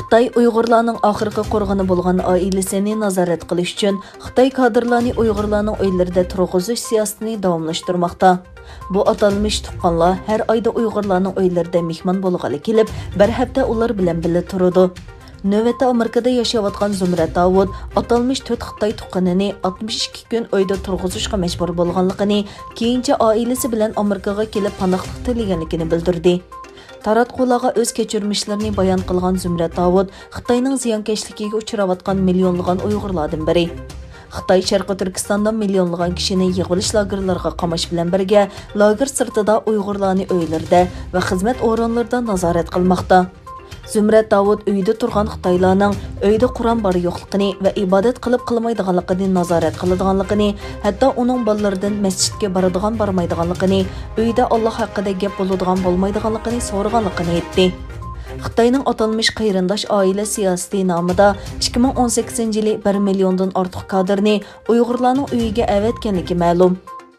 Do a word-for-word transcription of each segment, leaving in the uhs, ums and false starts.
Xitoy Uyg'urlarning oxirgi qo'rg'ini bo'lgan oilasini nazorat qilish uchun Xitoy kadrlarni Uyg'urlarning uylarida turg'izish siyosatini davomlashtirmoqda. Bu atalmish tuqqanlar har oyda Uyg'urlarning uylarida mehmon bo'lg'ali kelib, bir hafta ular bilan birga turadi. Növətdə Amerikada yaşayotgan Zumrat Davud atalmış to'rt Xitoy tuqqanini oltmish ikki kun uyda turg'izishga majbur bo'lganligini, keyincha oilasi bilan Amerikaga kelib panohlik tilaganligini bildirdi. Taratqularga o'z kechirmishlarini bayon qilgan Zumrat Davud Xitoyning ziyonkashligiga uchrayotgan millionlagan Uyg'urlardan biri. Xitoy Sharqi Turkistonda millionlagan kishini yig'ilish lagerlariga qamash bilan birga lager sirtida Uyg'urlarni uylarda va xizmat o'rinlarida nazorat qilmoqda. Zumrat Davud uyda turgan Xitoylarning uyda Qur'on bor yo'qligini va ibodat qilib qilmaydiganligini nazorat qiladiganligini, hatto uning bolalaridan masjidga boradigan bormaydiganligini, uyda Alloh haqida gap bo'ladigan bo'lmaydiganligini so'raganligini aytdi. Xitoyning atalmış qayrindosh oila siyosati nomida ikki ming o'n sakkizinchi yili bir milliondan ortiq kadrni Uyg'urlarning uyiga avatganligi ma'lum.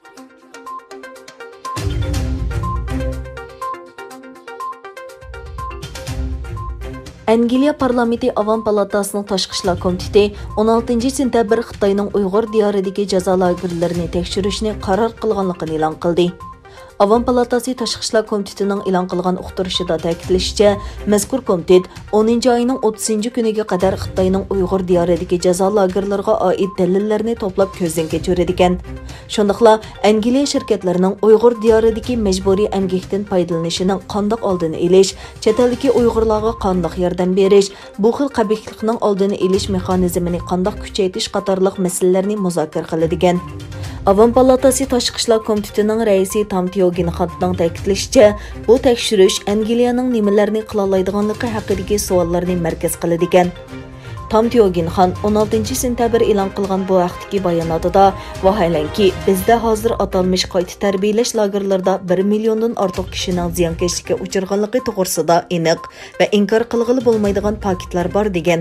Angliya parlamenti Avam palatasining tashqi ishlar komiteti o'n oltinchi sentabr Xitoyning Uyg'ur diyoridagi jazo lagerlarini tekshirishni qaror qilganligini e'lon qildi. Avam palatasi tashqi ishlar komitetining e'lon qilgan uqtirishida ta'kidlashicha, mazkur komitet o'ninchi oyning o'ttizinchi kuniga qadar Xitoyning Uyg'ur diyoridagi jazo lagerlariga oid dalillarni to'plab ko'zdan kechiradi ekan. Shundaqla Angliya shirkatlarining Uyg'ur diyoridagi majburiy emgakdan foydalanishining qandoq oldini olish, chet eldagi Uyg'urlarga qandoq yordam berish, bu xil qabihlikning oldini olish mexanizmini qandoq kuchaytirish qatorliq masalalarni muzokara qiladi ekan. Avam palatasi tashqi ishlar komitetining raisi Tom Tyoginxonning ta'kidlashicha, bu tekshirish Angliyaning nimalarni qila oladiganligi haqidagi savollarni markaz qiladi ekan. Tom Tyoginxon o'n oltinchi sentabr e'lon qilgan bu vaqtdagi bayonotida vaholanki, bizda hozir atalmış qayta tarbiyalash lagerlarida bir milliondan ortiq kishining ziyonkashlikka uchirganligi to'g'risida aniq va inkor qilg'ili bo'lmaydigan faktlar bor degan.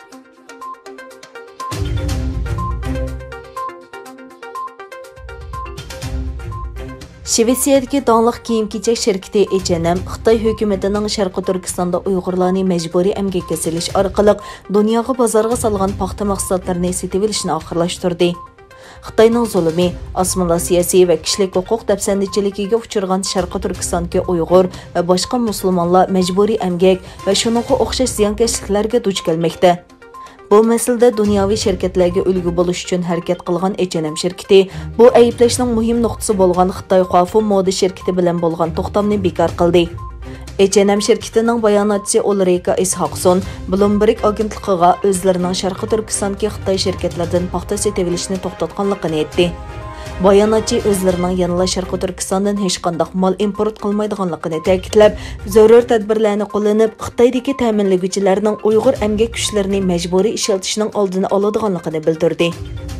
Shvetsiyadagi donliq kiyim-kechak shirkati H and M Xitoy hukumatining Sharqi Turkistonda Uyg'urlarni majburiy emgakka silish orqali dunyoga bozorga solgan paxta mahsulotlarini sotib olishni oxirlashtirdi. Xitoyning zulmi, assimilyatsiya va kishilik huquq dafsandichiligiga uchirgan Sharqi Turkistondagi Uyg'ur va boshqa musulmonlar majburiy emgak va shuningga o'xshash ziyonkashliklarga duch kelmoqda. Bu masalada dunyoviy shirkatlarga ulgu bo'lish uchun harakat qilgan H and M shirkati bu ayblashning muhim nuqtasi bo'lgan Xitoy Qafu moda shirkati bilan bo'lgan to'xtamni bekor qildi. H and M shirkatining bayonotchisi Ulrika Ishaqson Bloomberg agentligiga o'zlarining Sharqi Turkistondagi Xitoy shirkatlaridan paxta sotib olishni to'xtatganligini aytdi. Bayonotchi o'zlarining yanada Sharqi Turkistondan hech qanday mol import qilmaydiganligini ta'kidlab, zarur tadbirlarni qo'llanib, Xitoydagi ta'minlovchilarning Uyg'ur emgak kuchlarini majburiy ishlatishning oldini oladiganligini bildirdi.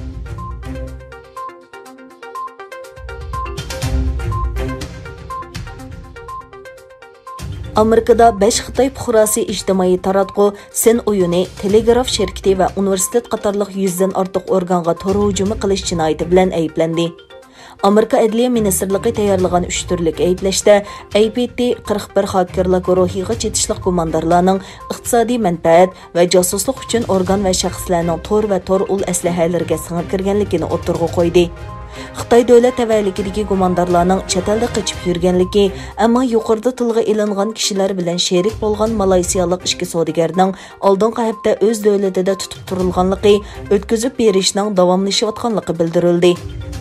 Amerikada besh Xitoy fuqarosi ijtimoiy taratqu, Sen uyuni, telegraf shirkati va universitet qatorliq yuzdan ortiq organga tor hujumi qilish jinoyati bilan ayblandi. Amerika Adliya ministrligi tayyorlagan uch turlik ayblashda A P T qirq bir xakerlar guruhiga chetishliq gumondorlarning iqtisodiy manfaat va josuslik uchun organ va shaxslarning tor va tor ul aslahalariga singib kirganligini o'tirg'a qo'ydi. Xitoy davlat tavalligidagi gumondorlarning chet elda qochib yurganligi, ammo yuqorida tilga ilingan kishilar bilan sherik bo'lgan Malaysiyalik ishchi savdogarning oldingi hafta o'z davlatida tutib turilganligi, o'tkazib berishning davomlashayotganligi bildirildi.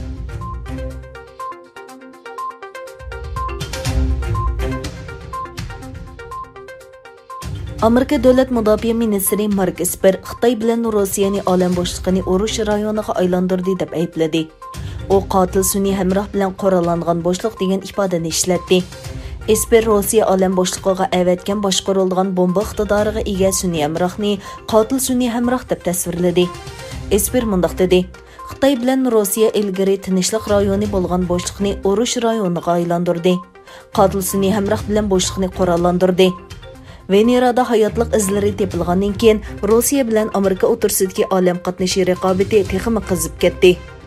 Amerika davlat mudofaa ministri Mark Esper Xitoy bilan Rossiyani olam boshlig'ini urush rayoniga aylantirdi deb aybladi. U qotil sun'iy hamroh bilan qurollangan boshliq degan ifodani ishlatdi. Esper Rossiya olam boshlig'iga avatgan boshqarilgan bomba iqtidoriga ega sun'iy hamrohni qotil sun'iy hamroh deb tasvirladi. Esper mundaq dedi: Xitoy bilan Rossiya ilgari tinchlik rayoni bo'lgan boshliqni urush rayoniga aylantirdi. Qotil sun'iy hamroh bilan boshliqni qurollantirdi. Venerada hayotliq izlari tepilgandan keyin Rossiya bilan Amerika o'rtasidagi olam qatnashish raqobati texmi qizib ketdi.